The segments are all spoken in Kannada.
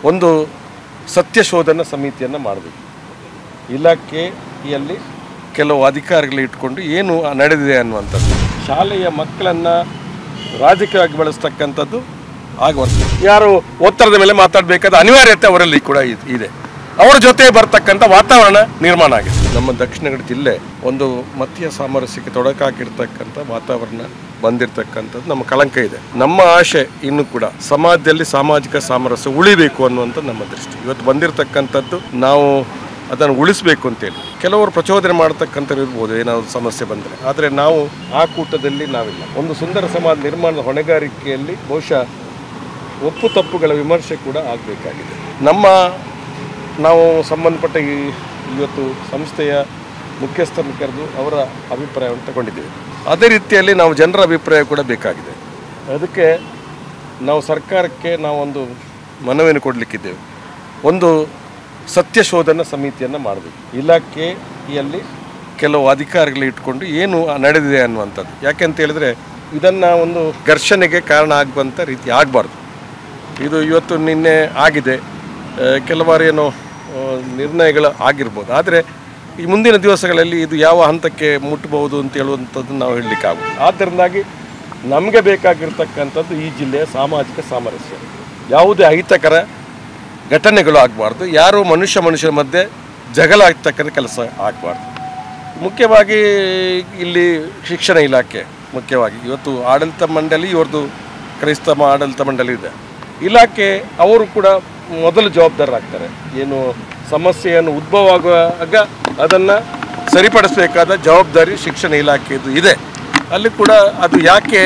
ಒಂದು ಸತ್ಯಶೋಧನಾ ಸಮಿತಿಯನ್ನು ಮಾಡಬೇಕು. ಇಲಾಖೆಯಲ್ಲಿ ಕೆಲವು ಅಧಿಕಾರಿಗಳು ಇಟ್ಕೊಂಡು ಏನು ನಡೆದಿದೆ ಅನ್ನುವಂಥದ್ದು, ಶಾಲೆಯ ಮಕ್ಕಳನ್ನು ರಾಜಕೀಯವಾಗಿ ಬಳಸ್ತಕ್ಕಂಥದ್ದು ಆಗಬಾರ್ದು. ಯಾರು ಒತ್ತಡದ ಮೇಲೆ ಮಾತಾಡಬೇಕಾದ ಅನಿವಾರ್ಯತೆ ಅವರಲ್ಲಿ ಕೂಡ ಇದೆ. ಅವರ ಜೊತೆ ಬರ್ತಕ್ಕಂಥ ವಾತಾವರಣ ನಿರ್ಮಾಣ ಆಗಿದೆ. ನಮ್ಮ ದಕ್ಷಿಣ ಕನ್ನಡ ಜಿಲ್ಲೆ ಒಂದು ಮತೀಯ ಸಾಮರಸ್ಯಕ್ಕೆ ತೊಡಕಾಕಿರ್ತಕ್ಕಂಥ ವಾತಾವರಣ ಬಂದಿರತಕ್ಕಂಥದ್ದು ನಮ್ಮ ಕಳಂಕ ಇದೆ. ನಮ್ಮ ಆಶೆ ಇನ್ನೂ ಕೂಡ ಸಮಾಜದಲ್ಲಿ ಸಾಮಾಜಿಕ ಸಾಮರಸ್ಯ ಉಳಿಬೇಕು ಅನ್ನುವಂಥ ನಮ್ಮ ದೃಷ್ಟಿ. ಇವತ್ತು ಬಂದಿರತಕ್ಕಂಥದ್ದು ನಾವು ಅದನ್ನು ಉಳಿಸಬೇಕು ಅಂತೇಳಿ ಕೆಲವರು ಪ್ರಚೋದನೆ ಮಾಡ್ತಕ್ಕಂಥವ್ರು ಇರ್ಬೋದು ಏನಾದರೂ ಸಮಸ್ಯೆ ಬಂದರೆ. ಆದರೆ ನಾವು ಆ ಕೂಟದಲ್ಲಿ ನಾವಿಲ್ಲ. ಒಂದು ಸುಂದರ ಸಮಾಜ ನಿರ್ಮಾಣದ ಹೊಣೆಗಾರಿಕೆಯಲ್ಲಿ ಬಹುಶಃ ಒಪ್ಪು ತಪ್ಪುಗಳ ವಿಮರ್ಶೆ ಕೂಡ ಆಗಬೇಕಾಗಿದೆ. ನಾವು ಸಂಬಂಧಪಟ್ಟ ಇವತ್ತು ಸಂಸ್ಥೆಯ ಮುಖ್ಯಸ್ಥರನ್ನು ಕರೆದು ಅವರ ಅಭಿಪ್ರಾಯವನ್ನು ತಗೊಂಡಿದ್ದೇವೆ. ಅದೇ ರೀತಿಯಲ್ಲಿ ನಾವು ಜನರ ಅಭಿಪ್ರಾಯ ಕೂಡ ಬೇಕಾಗಿದೆ. ಅದಕ್ಕೆ ನಾವು ಸರ್ಕಾರಕ್ಕೆ ನಾವೊಂದು ಮನವಿಯನ್ನು ಕೊಡಲಿಕ್ಕಿದ್ದೇವೆ. ಒಂದು ಸತ್ಯಶೋಧನಾ ಸಮಿತಿಯನ್ನು ಮಾಡಬೇಕು. ಇಲಾಖೆಯಲ್ಲಿ ಕೆಲವು ಅಧಿಕಾರಿಗಳು ಇಟ್ಕೊಂಡು ಏನು ನಡೆದಿದೆ ಅನ್ನುವಂಥದ್ದು. ಯಾಕೆಂತ ಹೇಳಿದ್ರೆ ಇದನ್ನು ಒಂದು ಘರ್ಷಣೆಗೆ ಕಾರಣ ಆಗುವಂಥ ರೀತಿ ಆಗಬಾರ್ದು. ಇದು ಇವತ್ತು ನಿನ್ನೆ ಆಗಿದೆ, ಕೆಲವಾರು ಏನೋ ನಿರ್ಣಯಗಳು ಆಗಿರ್ಬೋದು. ಆದರೆ ಈ ಮುಂದಿನ ದಿವಸಗಳಲ್ಲಿ ಇದು ಯಾವ ಹಂತಕ್ಕೆ ಮುಟ್ಟಬಹುದು ಅಂತ ಹೇಳುವಂಥದ್ದು ನಾವು ಹೇಳಲಿಕ್ಕಾಗುತ್ತೆ. ಆದ್ದರಿಂದಾಗಿ ನಮಗೆ ಬೇಕಾಗಿರ್ತಕ್ಕಂಥದ್ದು ಈ ಜಿಲ್ಲೆಯ ಸಾಮಾಜಿಕ ಸಾಮರಸ್ಯ. ಯಾವುದೇ ಅಹಿತಕರ ಘಟನೆಗಳು ಆಗಬಾರ್ದು. ಯಾರು ಮನುಷ್ಯರ ಮಧ್ಯೆ ಜಗಳ ಆಗ್ತಕ್ಕಂಥ ಕೆಲಸ ಆಗಬಾರ್ದು. ಮುಖ್ಯವಾಗಿ ಇಲ್ಲಿ ಶಿಕ್ಷಣ ಇಲಾಖೆ ಮುಖ್ಯವಾಗಿ ಇವತ್ತು ಆಡಳಿತ ಮಂಡಳಿ, ಇವ್ರದ್ದು ಕ್ರೈಸ್ತ ಆಡಳಿತ ಮಂಡಳಿ ಇದೆ. ಇಲಾಖೆ ಅವರು ಕೂಡ ಮೊದಲು ಜವಾಬ್ದಾರರಾಗ್ತಾರೆ. ಏನು ಸಮಸ್ಯೆಯನ್ನು ಉದ್ಭವ ಆಗುವಾಗ ಅದನ್ನು ಸರಿಪಡಿಸಬೇಕಾದ ಜವಾಬ್ದಾರಿ ಶಿಕ್ಷಣ ಇಲಾಖೆದು ಇದೆ. ಅಲ್ಲಿ ಕೂಡ ಅದು ಯಾಕೆ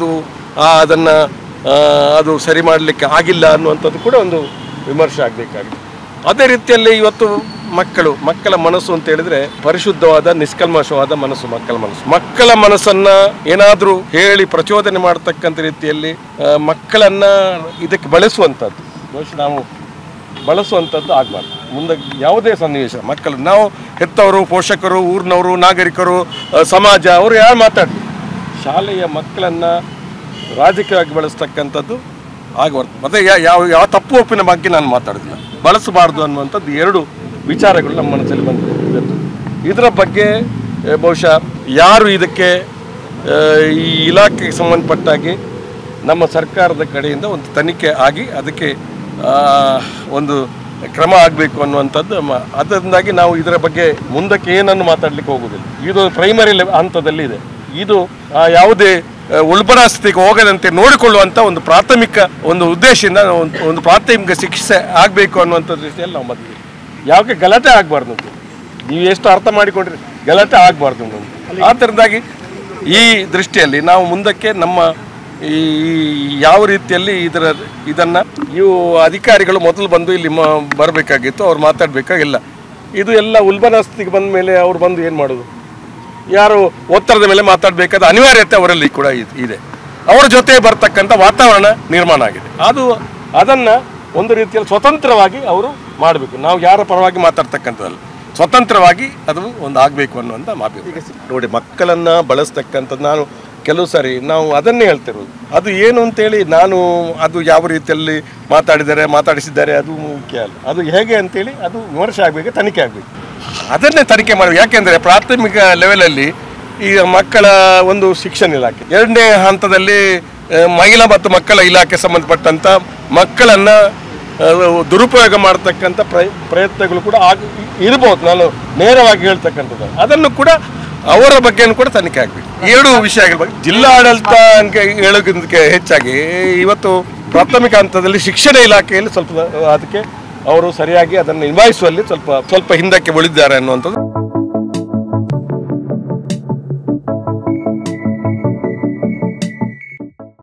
ಅದು ಸರಿ ಮಾಡಲಿಕ್ಕೆ ಆಗಿಲ್ಲ ಅನ್ನುವಂಥದ್ದು ಕೂಡ ಒಂದು ವಿಮರ್ಶೆ ಆಗಬೇಕಾಗಿದೆ. ಅದೇ ರೀತಿಯಲ್ಲಿ ಇವತ್ತು ಮಕ್ಕಳ ಮನಸ್ಸು ಅಂತ ಹೇಳಿದ್ರೆ ಪರಿಶುದ್ಧವಾದ ನಿಷ್ಕಲ್ಮಶವಾದ ಮನಸ್ಸು ಮಕ್ಕಳ ಮನಸ್ಸನ್ನು ಏನಾದರೂ ಹೇಳಿ ಪ್ರಚೋದನೆ ಮಾಡತಕ್ಕಂಥ ರೀತಿಯಲ್ಲಿ ಮಕ್ಕಳನ್ನು ಇದಕ್ಕೆ ಬಳಸುವಂಥದ್ದು ಬಹುಶಃ ನಾವು ಬಳಸುವಂಥದ್ದು ಆಗಬಾರ್ದು. ಮುಂದೆ ಯಾವುದೇ ಸನ್ನಿವೇಶ ಮಕ್ಕಳು ನಾವು ಹೆತ್ತವರು, ಪೋಷಕರು, ಊರಿನವರು, ನಾಗರಿಕರು, ಸಮಾಜ ಅವರು ಯಾರು ಮಾತಾಡಲಿ, ಶಾಲೆಯ ಮಕ್ಕಳನ್ನು ರಾಜಕೀಯವಾಗಿ ಬಳಸ್ತಕ್ಕಂಥದ್ದು ಆಗಬಾರ್ದು. ಮತ್ತು ಯಾವ ತಪ್ಪು ಒಪ್ಪಿನ ಬಗ್ಗೆ ನಾನು ಮಾತಾಡೋದಿಲ್ಲ. ಬಳಸಬಾರ್ದು ಅನ್ನುವಂಥದ್ದು ಎರಡು ವಿಚಾರಗಳು ನಮ್ಮ ಮನಸ್ಸಲ್ಲಿ ಬಂದಿದೆ. ಇದರ ಬಗ್ಗೆ ಬಹುಶಃ ಯಾರು ಇದಕ್ಕೆ ಈ ಇಲಾಖೆಗೆ ಸಂಬಂಧಪಟ್ಟಾಗಿ ನಮ್ಮ ಸರ್ಕಾರದ ಕಡೆಯಿಂದ ಒಂದು ತನಿಖೆ ಆಗಿ ಅದಕ್ಕೆ ಒಂದು ಕ್ರಮ ಆಗಬೇಕು ಅನ್ನುವಂಥದ್ದು. ಅದರಿಂದಾಗಿ ನಾವು ಇದರ ಬಗ್ಗೆ ಮುಂದಕ್ಕೆ ಏನನ್ನು ಮಾತಾಡಲಿಕ್ಕೆ ಹೋಗೋದಿಲ್ಲ. ಇದು ಪ್ರೈಮರಿ ಹಂತದಲ್ಲಿ ಇದೆ. ಇದು ಯಾವುದೇ ಉಲ್ಬಣಸ್ಥಿತಿಗೆ ಹೋಗದಂತೆ ನೋಡಿಕೊಳ್ಳುವಂಥ ಒಂದು ಪ್ರಾಥಮಿಕ ಉದ್ದೇಶದಿಂದ ಒಂದು ಪ್ರಾಥಮಿಕ ಶಿಕ್ಷೆ ಆಗಬೇಕು ಅನ್ನುವಂಥ ದೃಷ್ಟಿಯಲ್ಲಿ ನಾವು ಬಂದಿದ್ದೀವಿ. ಯಾಕೆ ಗಲಾಟೆ ಆಗಬಾರ್ದು ಅಂತ ನೀವು ಎಷ್ಟು ಅರ್ಥ ಮಾಡಿಕೊಂಡ್ರಿ, ಗಲಾಟೆ ಆಗಬಾರ್ದು ಅಂತ. ಆದ್ದರಿಂದಾಗಿ ಈ ದೃಷ್ಟಿಯಲ್ಲಿ ನಾವು ಮುಂದಕ್ಕೆ ನಮ್ಮ ಈ ಯಾವ ರೀತಿಯಲ್ಲಿ ಇದನ್ನು ಇವು ಅಧಿಕಾರಿಗಳು ಮೊದಲು ಬಂದು ಇಲ್ಲಿ ಬರಬೇಕಾಗಿತ್ತು, ಅವ್ರು ಮಾತಾಡಬೇಕಾಗಿಲ್ಲ. ಇದು ಎಲ್ಲ ಉಲ್ಬಣಸ್ಥಿತಿಗೆ ಬಂದ ಮೇಲೆ ಅವ್ರು ಬಂದು ಏನು ಮಾಡೋದು? ಯಾರು ಒತ್ತಡದ ಮೇಲೆ ಮಾತಾಡಬೇಕಾದ ಅನಿವಾರ್ಯತೆ ಅವರಲ್ಲಿ ಕೂಡ ಇದೆ. ಅವರ ಜೊತೆ ಬರ್ತಕ್ಕಂಥ ವಾತಾವರಣ ನಿರ್ಮಾಣ ಆಗಿದೆ. ಅದನ್ನು ಒಂದು ರೀತಿಯಲ್ಲಿ ಸ್ವತಂತ್ರವಾಗಿ ಅವರು ಮಾಡಬೇಕು. ನಾವು ಯಾರ ಪರವಾಗಿ ಮಾತಾಡ್ತಕ್ಕಂಥದ್ದಲ್ಲ, ಸ್ವತಂತ್ರವಾಗಿ ಅದು ಒಂದು ಆಗಬೇಕು ಅನ್ನುವಂಥ ಮಾತು. ಈಗ ನೋಡಿ, ಮಕ್ಕಳನ್ನು ಬಳಸ್ತಕ್ಕಂಥದ್ದು ನಾನು ಕೆಲವು ಸಾರಿ ನಾವು ಅದನ್ನೇ ಹೇಳ್ತಿರೋದು. ಅದು ಏನು ಅಂತೇಳಿ ಅದು ಯಾವ ರೀತಿಯಲ್ಲಿ ಮಾತಾಡಿಸಿದ್ದಾರೆ ಅದು ಮುಖ್ಯ ಅಲ್ಲ. ಅದು ಹೇಗೆ ಅಂತೇಳಿ ಅದು ವಿಮರ್ಶೆ ಆಗಬೇಕು, ತನಿಖೆ ಆಗಬೇಕು. ಅದನ್ನೇ ತನಿಖೆ ಮಾಡಬೇಕು. ಯಾಕೆಂದರೆ ಪ್ರಾಥಮಿಕ ಲೆವೆಲಲ್ಲಿ ಈಗ ಮಕ್ಕಳ ಒಂದು ಶಿಕ್ಷಣ ಇಲಾಖೆ, ಎರಡನೇ ಹಂತದಲ್ಲಿ ಮಹಿಳಾ ಮತ್ತು ಮಕ್ಕಳ ಇಲಾಖೆ ಸಂಬಂಧಪಟ್ಟಂಥ ಮಕ್ಕಳನ್ನು ದುರುಪಯೋಗ ಮಾಡ್ತಕ್ಕಂಥ ಪ್ರಯತ್ನಗಳು ಕೂಡ ಇರ್ಬೋದು. ನಾನು ನೇರವಾಗಿ ಹೇಳ್ತಕ್ಕಂಥದ್ದು ಅದನ್ನು ಕೂಡ ಅವರ ಬಗ್ಗೆನೂ ಕೂಡ ತನಿಖೆ ಆಗಬೇಕು. ಎರಡು ವಿಷಯಗಳ ಬಗ್ಗೆ ಜಿಲ್ಲಾಡಳಿತ ಹೇಳೋದಕ್ಕೆ ಹೆಚ್ಚಾಗಿ ಇವತ್ತು ಪ್ರಾಥಮಿಕ ಹಂತದಲ್ಲಿ ಶಿಕ್ಷಣ ಇಲಾಖೆಯಲ್ಲಿ ಸ್ವಲ್ಪ ಅದಕ್ಕೆ ಅವರು ಸರಿಯಾಗಿ ಅದನ್ನು ನಿಭಾಯಿಸುವಲ್ಲಿ ಸ್ವಲ್ಪ ಹಿಂದಕ್ಕೆ ಉಳಿದಿದ್ದಾರೆ ಅನ್ನುವಂಥದ್ದು.